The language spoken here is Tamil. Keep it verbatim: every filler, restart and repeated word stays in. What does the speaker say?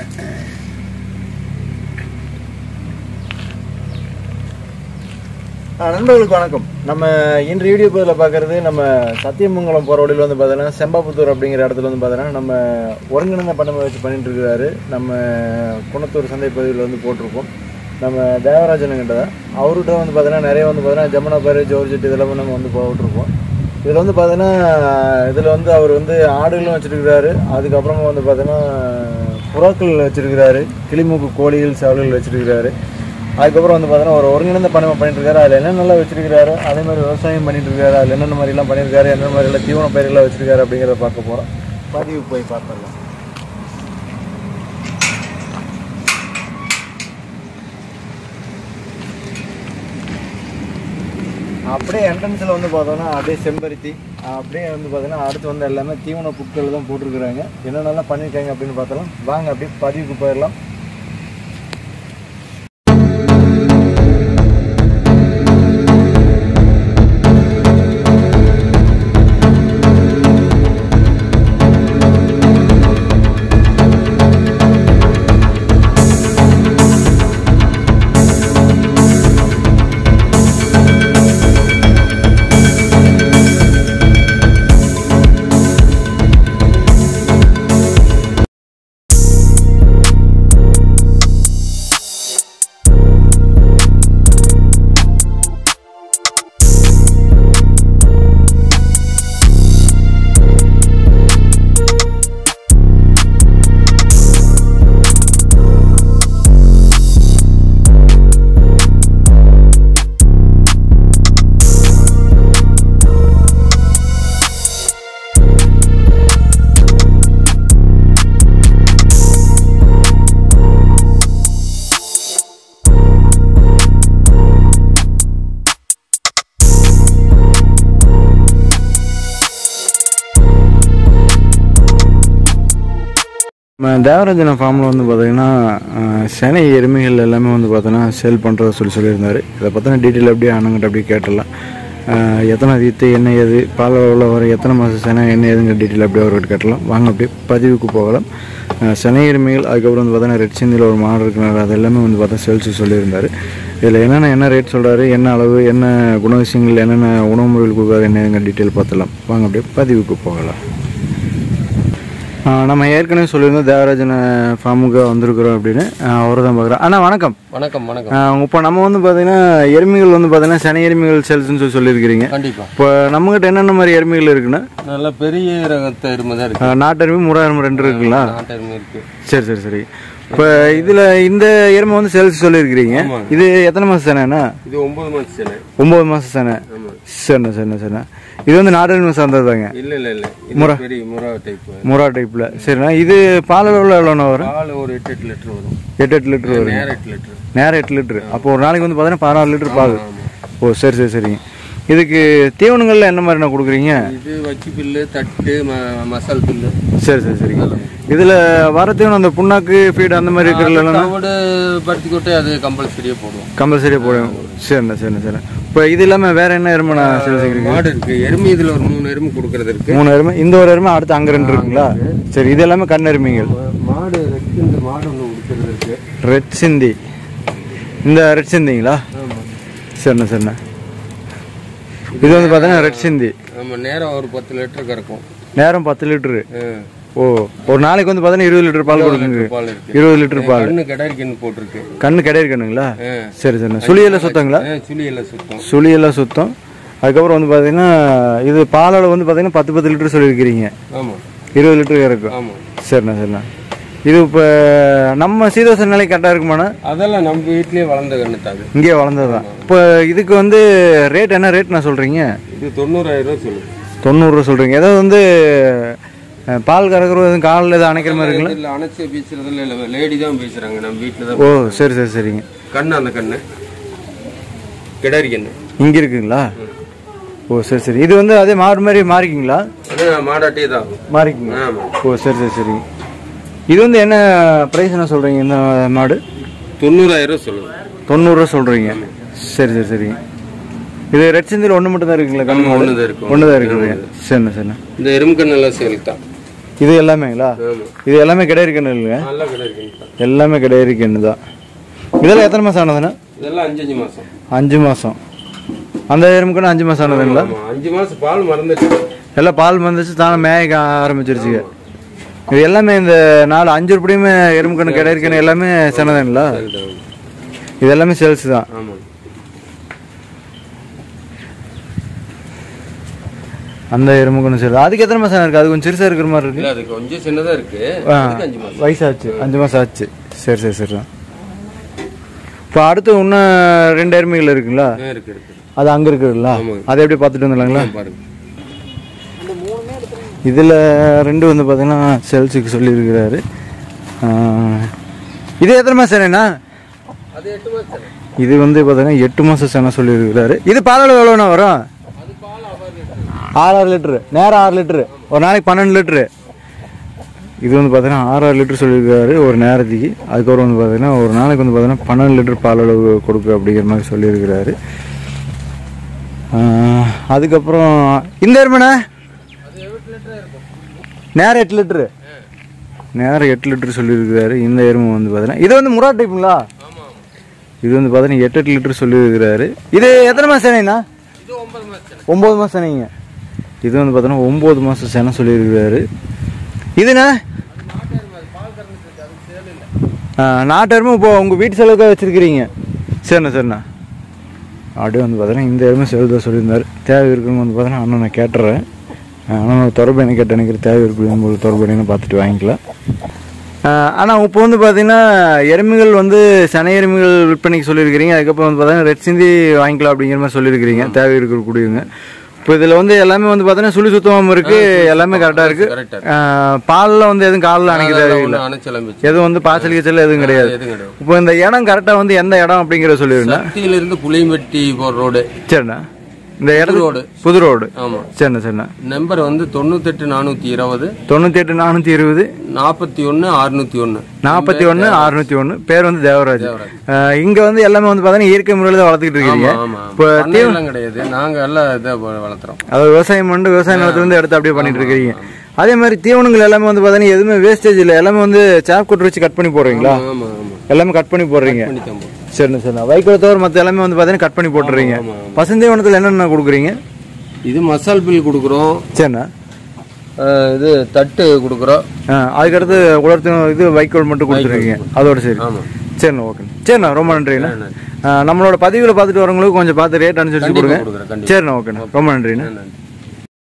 நண்பர்களுக்கு வணக்கம். நம்ம இன்று வீடியோ பதில் பார்க்குறது நம்ம சத்தியமங்கலம் போகிற வழியில் வந்து பார்த்தீங்கன்னா செம்பாபுத்தூர் அப்படிங்கிற இடத்துல வந்து பார்த்தீங்கன்னா நம்ம ஒருங்கிணைந்த பண்ணை வச்சு பண்ணிட்டு இருக்கிறாரு. நம்ம குணத்தூர் சந்தை பகுதியில் வந்து போட்டிருக்கோம். நம்ம தேவராஜனுங்கிட்ட தான். அவர்கிட்ட வந்து பார்த்தீங்கன்னா நிறைய வந்து பார்த்தீங்கன்னா ஜமுனா பாரு ஜோர்ஜெட் இதெல்லாமே நம்ம வந்து போட்டிருக்கோம். இதில் வந்து பார்த்தீங்கன்னா இதில் வந்து அவர் வந்து ஆடுகளும் வச்சுருக்கிறாரு. அதுக்கப்புறமா வந்து பார்த்தீங்கன்னா புறாக்கள் வச்சுருக்கிறாரு. கிளிமூக்கு கோழிகள் சேவல்கள் வச்சுருக்கிறாரு. அதுக்கப்புறம் வந்து பார்த்தீங்கன்னா ஒரு ஒருங்கிணைந்த பண்ணை பண்ணிட்டு இருக்காரு. அதில் என்னென்ன நல்லா வச்சிருக்காரு, அதே மாதிரி விவசாயம் பண்ணிட்டு இருக்காரு. அதில் என்னென்ன மாதிரிலாம் பண்ணியிருக்காரு, என்னென்ன மாதிரிலாம் தீவன பயிர்கள்லாம் வச்சிருக்காரு அப்படிங்கிறத பார்க்க போகிறோம். பதிவு போய் பார்த்துடலாம். அப்படியே என்ட்ரன்ஸில் வந்து பார்த்தோன்னா அப்படியே செம்பருத்தி, அப்படியே வந்து பார்த்தீங்கன்னா அடுத்து வந்து எல்லாமே தீவன புட்கள் தான் போட்டிருக்கிறாங்க. என்னென்னலாம் பண்ணியிருக்காங்க அப்படின்னு பார்த்தலாம். வாங்க அப்படியே பதிவுக்கு போயிடலாம். தேவராஜன ஃபார்மில் வந்து பார்த்தீங்கன்னா செனை எருமைகள் எல்லாமே வந்து பார்த்தோன்னா சேல் பண்ணுறத சொல்லி சொல்லியிருந்தார். இதை பற்றின டீட்டெயில் அப்படியே அண்ணங்கிட்ட அப்படியே கேட்டலாம். எத்தனை வித்து என்ன ஏது பால் உள்ள வர எத்தனை மாதம் செனை என்ன ஏதுங்கிற டீட்டெயில் அப்படியே அவர்கிட்ட கேட்டலாம். வாங்க அப்படியே பதிவுக்கு போகலாம். செனை எருமைகள், அதுக்கப்புறம் வந்து பார்த்தீங்கன்னா ரெட் சிந்தியில் ஒரு மாடு இருக்கிறாரு. அது எல்லாமே வந்து பார்த்தா சேல்ஸு சொல்லியிருந்தார். இதில் என்னென்ன என்ன ரேட் சொல்கிறாரு, என்ன அளவு, என்ன குணவிஷயங்கள், என்னென்ன உணவு முறைகள் கொடுக்குறாரு, என்னங்கிற டீட்டெயில் பார்த்துலாம். வாங்க அப்படியே பதிவுக்கு போகலாம். நம்ம ஏற்கனவே சொல்லியிருந்தோம் தேவராஜன ஃபார்முக்கு வந்திருக்கிறோம் அப்படின்னு. அவரை தான் பார்க்குறோம். அண்ணா வணக்கம். வணக்கம் வணக்கம். இப்போ நம்ம வந்து பார்த்தீங்கன்னா எருமைகள் வந்து பார்த்தீங்கன்னா சனி எருமைகள் சேல்ஸ்ன்னு சொல்லி சொல்லியிருக்கிறீங்க. கண்டிப்பாக. இப்போ நம்மகிட்ட என்னென்ன மாதிரி எருமைகள் இருக்குன்னா? நல்ல பெரிய ரகத்தை எருமை தான் இருக்குது. நாட்டு எருமை முறை எருமை ரெண்டு இருக்குங்களா? நாட்டு எருமை இருக்குது. சரி சரி சரி. இப்போ இதில் இந்த எருமை வந்து சேல்ஸ் சொல்லியிருக்கிறீங்க. இது எத்தனை மாதம் சேனைண்ணா? இது ஒன்பது மாதம் சேனை. ஒம்பது மாதம் சேனை. சரிண்ணா சரிண்ணா சரிண்ணா. இது வந்து நாட்டு எருமை சார்ந்தது தாங்க? இல்லை இல்லை இல்லை, முரா பெரிய முரா டைப். முரா டைப்பில். சரிண்ணா. இது பால் எவ்வளோ எவ்வளோண்ணா வரும்? பால் ஒரு எட்டு எட்டு லிட்டர் வரும். எட்டு எட்டு லிட்டர் வரும். நேரம் எட்டு லிட்டர். நேரம் எட்டு லிட்டரு. அப்போ ஒரு நாளைக்கு வந்து பார்த்தீங்கன்னா பதினாறு லிட்டர் பால். ஓ சரி சரி சரிங்க. இதுக்கு தீவனங்கள்ல என்ன மாதிரி நான் கொடுக்குறீங்க? இது வச்சி பில்லு, தட்டு, மசால் பில்லு. சரி சரி சரிங்க. இதில் வர தீவனம் அந்த புண்ணாக்கு ஃபீடு அந்த மாதிரி இருக்கிறதுல பருத்தி கொட்டை அது கம்பல்சரியாக போடுவோம். கம்பல்சரியாக போடுவோம். சரிண்ணா சரிண்ணா சரி. இப்போ இது இல்லாமல் வேற என்ன எருமை நான் சேல் செய்கிறீங்க? மாடு இருக்கு. எருமை இதில் ஒரு மூணு எருமை கொடுக்கறது இருக்கு. மூணு எருமை. இந்த ஒரு எருமை அடுத்து அங்கே ரெண்டு இருக்குங்களா? சரி. இது எல்லாமே கண் எருமைகள். மாடு ரெட் சிந்தி மாடு ஒன்று கொடுக்கறது இருக்கு. ரெட் சிந்தி. இந்த ரெட் சிந்திங்களா? சரிண்ணா சரிண்ணா. இது வந்து பார்த்தீங்கன்னா ரெட் சிந்தி. ஆமாம். நேரம் ஒரு பத்து லிட்டர் கறக்கும். நேரம் பத்து லிட்டரு. ஓ ஒரு நாளைக்கு வந்து பார்த்தீங்கன்னா இருபது லிட்டர் பால் கொடுக்குங்க. இருபது லிட்டர் பால். கண்ணு கிடையாது கண்ணு போட்டிருக்கு. கண்ணு கிடையாது கண்ணுங்களா? சரி சரிண்ணா. சுழியெல்லாம் சுத்தங்களா? சுழியெல்லாம் சுத்தம். சுழியெல்லாம் சுத்தம். அதுக்கப்புறம் வந்து பார்த்தீங்கன்னா இது பாலோட வந்து பார்த்தீங்கன்னா பத்து பத்து லிட்டர் சொல்லியிருக்கிறீங்க. ஆமாம். இருபது லிட்டர் இருக்கும். ஆமாம். சரிண்ணா சரிண்ணா. இது இப்போ நம்ம சீதோச நிலை கரெக்டாக இருக்குமாண்ணா? அதெல்லாம் நம்ம வீட்லேயே வளர்ந்த கண்ணு தான். இங்கேயே வளர்ந்தது தான். இப்போ இதுக்கு வந்து ரேட் என்ன ரேட் நான் சொல்கிறீங்க? இது தொண்ணூறாயிரம் ரூபா சொல்லுங்கள். தொண்ணூறுரூவா சொல்கிறீங்க. ஏதாவது வந்து பால் கறக்குறது எதுவும் காலில் எதுவும் அணைக்கிற மாதிரி இருக்குங்களா? இல்லை, அணைச்சி பீச்சுறதுல இல்லை, லேடி தான் பேசுகிறாங்க. நம்ம வீட்டில் தான். ஓ சரி சரி சரிங்க. கண்ணு அந்த கண்ணு கிடாரி கண்ணு இங்கே இருக்குங்களா? ஓ சரி சரி. இது வந்து அதே மாடு மாதிரி மாறிக்கிங்களா? மாடாட்டே தான் மாறிக்குங்க. ஓ சரி சரி சரிங்க. இது வந்து என்ன ப்ரைஸ் என்ன சொல்கிறீங்க இந்த மாடு? தொண்ணூறாயிரம் சொல்லுங்க. தொண்ணூறுரூவா சொல்கிறீங்க. சரி சரி சரிங்க. இது ரெட் சிந்தியில் ஒன்று மட்டும் தான் இருக்குங்களா? கண்ணு ஒன்று தான் இருக்கு. ஒன்று தான் இருக்குதுங்க. சரிண்ணா சரிண்ணா. இந்த எறும்பு கண்ணெல்லாம் சேல் தான். இது எல்லாமேங்களா? இது எல்லாமே கிடையாது கண்ணு இல்லைங்க? எல்லாமே கிடையாது கண்ணு தான். இதெல்லாம் எத்தனை மாதம் ஆனதுண்ணா? இதெல்லாம் அஞ்சு அஞ்சு மாதம். அஞ்சு மாதம். அந்த எறும்புக்குன்னு அஞ்சு மாதம் ஆனதுங்களா? அஞ்சு மாதம் பால் மறந்துச்சு. எல்லாம் பால் மறந்துச்சு, தானே மேய்க்க ஆரம்பிச்சிருச்சுங்க. இது எல்லாமே இந்த நாலு அஞ்சு ரூபாயுமே எறும்புக்கண்ணு கிடையாது எல்லாமே சின்னதுங்களா? இது எல்லாமே சேல்ஸ் தான். அந்த எறும்புக்கண்ணு சரி. அதுக்கு எத்தனை மாதம் இருக்கு? அது கொஞ்சம் சிறுசாக இருக்கிற மாதிரி இருக்கு. அது கொஞ்சம் சின்னதாக இருக்கு. வயசாச்சு, அஞ்சு மாதம் ஆச்சு. சரி சரி சரி. இப்போ அடுத்து இன்னும் ரெண்டு எருமைகள் இருக்குங்களா? அது அங்கே இருக்குங்களா? அதை எப்படி பார்த்துட்டு வந்துடலாங்களா? இதில் ரெண்டு வந்து பார்த்தீங்கன்னா சேல்ஸுக்கு சொல்லியிருக்கிறாரு. இது எத்தனை மாதம் சேனைண்ணா? இது வந்து பார்த்தீங்கன்னா எட்டு மாதம் சேனை சொல்லியிருக்கிறாரு. இது பாலளவு எவ்வளோண்ணா வரும்? ஆறு ஆறு லிட்ரு நேரம் ஆறு லிட்ரு ஒரு நாளைக்கு பன்னெண்டு லிட்ரு. இது வந்து பார்த்தீங்கன்னா ஆறு ஆறு லிட்டர் சொல்லியிருக்காரு ஒரு நேரத்துக்கு. அதுக்கப்புறம் வந்து பார்த்தீங்கன்னா ஒரு நாளைக்கு வந்து பார்த்தீங்கன்னா பன்னெண்டு லிட்டர் பால் அளவு கொடுக்கு அப்படிங்கிற மாதிரி சொல்லியிருக்கிறாரு. அதுக்கப்புறம் இந்த எருமைண்ணா நேரம் எட்டு லிட்ரு நேரம் எட்டு லிட்டர் சொல்லியிருக்கிறாரு. இந்த எருமை வந்து பார்த்தீங்கன்னா இது வந்து முரா டைப்புங்களா? இது வந்து பார்த்தீங்கன்னா எட்டு எட்டு லிட்டர் சொல்லியிருக்கிறாரு. இது எத்தனை மாதம் சேனைண்ணா? ஒம்பது மாதம் சேனைங்க. இது வந்து பார்த்தீங்கன்னா ஒம்பது மாதம் சேனை சொல்லியிருக்கிறாரு. இதுண்ணா நாட்டெருமை இப்போ உங்கள் வீட்டு செலவுக்காக வச்சுருக்கிறீங்க. சரிண்ணா சரிண்ணா. அப்படியே வந்து பார்த்தீங்கன்னா இந்த எருமை செலவு தான் சொல்லியிருந்தார். தேவை இருக்குன்னு வந்து பார்த்தீங்கன்னா அண்ணன் நான் கேட்டுறேன். ஆனால் தொடர்பு என்ன கேட்ட நினைக்கிற தேவை இருக்குது உங்களுக்கு தொடர்பு என்னன்னு பார்த்துட்டு வாங்கிக்கலாம். ஆனால் இப்போ வந்து பார்த்தீங்கன்னா எருமைகள் வந்து சனை எருமைகள் விற்பனைக்கு சொல்லியிருக்கிறீங்க. அதுக்கப்புறம் வந்து பார்த்தீங்கன்னா ரெட் சிந்தி வாங்கிக்கலாம் அப்படிங்கிற மாதிரி சொல்லியிருக்கிறீங்க தேவை இருக்கக்கூடியவங்க. இப்போ இதில் வந்து எல்லாமே வந்து பார்த்தீங்கன்னா சுழி சுத்தமாக இருக்கு, எல்லாமே கரெக்டாக இருக்கு. பாலில் வந்து எதுவும் காலில் அணைக்க தேவையில்லை, எதுவும் வந்து பாய்ச்சல் கீச்சல் எதுவும் கிடையாது. இப்போ இந்த இடம் கரெக்டாக வந்து எந்த இடம் அப்படிங்கிறத சொல்லிடுங்க. இருந்து புளியம்பட்டி போகிற ரோடு. சரிண்ணா. இந்த இடம் ரோடு புது ரோடு. ஆமாம் சரிண்ணா சரிண்ணா. நம்பர் வந்து தொண்ணூத்தெட்டு நானூற்றி இருபது தொண்ணூற்றி எட்டு நானூற்றி இருபது நாற்பத்தி ஒன்று அறுநூற்றி ஒன்று நாற்பத்தி ஒன்று அறுநூற்றி ஒன்று. பேர் வந்து தேவராஜ். இங்கே வந்து எல்லாமே வந்து பார்த்தீங்கன்னா இயற்கை முறையில் தான் வளர்த்துக்கிட்டு இருக்கீங்க. இப்போ தீவனம் கிடையாது, நாங்கள் எல்லாம் இதை வளர்த்துறோம். அதாவது விவசாயம் பண்ணி விவசாய நிலத்துலேருந்து எடுத்து அப்படியே பண்ணிட்டு இருக்கீங்க. அதே மாதிரி தீவனங்கள் எல்லாமே வந்து பார்த்தீங்கன்னா எதுவுமே வேஸ்டேஜ் இல்லை, எல்லாமே வந்து சாப் கொட்டு வச்சு கட் பண்ணி போடுறீங்களா? எல்லாமே கட் பண்ணி போடுறீங்க. சரிண்ணா சரிண்ணா. வைக்கோல் தவிர மற்ற எல்லாமே வந்து பார்த்தீங்கன்னா கட் பண்ணி போட்டுறீங்க. பசுந்தீவனத்தில் என்னென்ன கொடுக்குறீங்க? இது மசால் பில் கொடுக்குறோம். சரிண்ணா. இது தட்டு கொடுக்குறோம். அதுக்கடுத்து உலர்த்து இது வைக்கோல் மட்டும் கொடுத்துருக்கீங்க அதோட. சரி சரிண்ணா ஓகே. சரிண்ணா ரொம்ப நன்றிண்ணா. நம்மளோட பதிவுகளை பார்த்துட்டு வரவங்களுக்கு கொஞ்சம் பார்த்து ரேட் அனுசரிச்சு கொடுங்க. சரிண்ணா ஓகேண்ணா ரொம்ப நன்றிண்ணா.